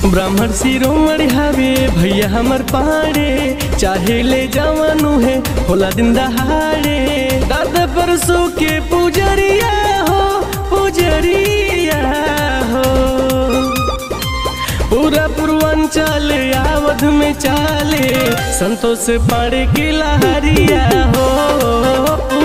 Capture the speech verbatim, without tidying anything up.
ब्राह्मण शिरोमणि हवे भैया हमर पाड़े, चाहे ले जवानू है होला दिन दहाड़े। दादा परसों के पुजरिया हो पुजरिया हो, पूरा पूर्वांचल आवध में चाले, संतोष पाड़े की लहरिया हो।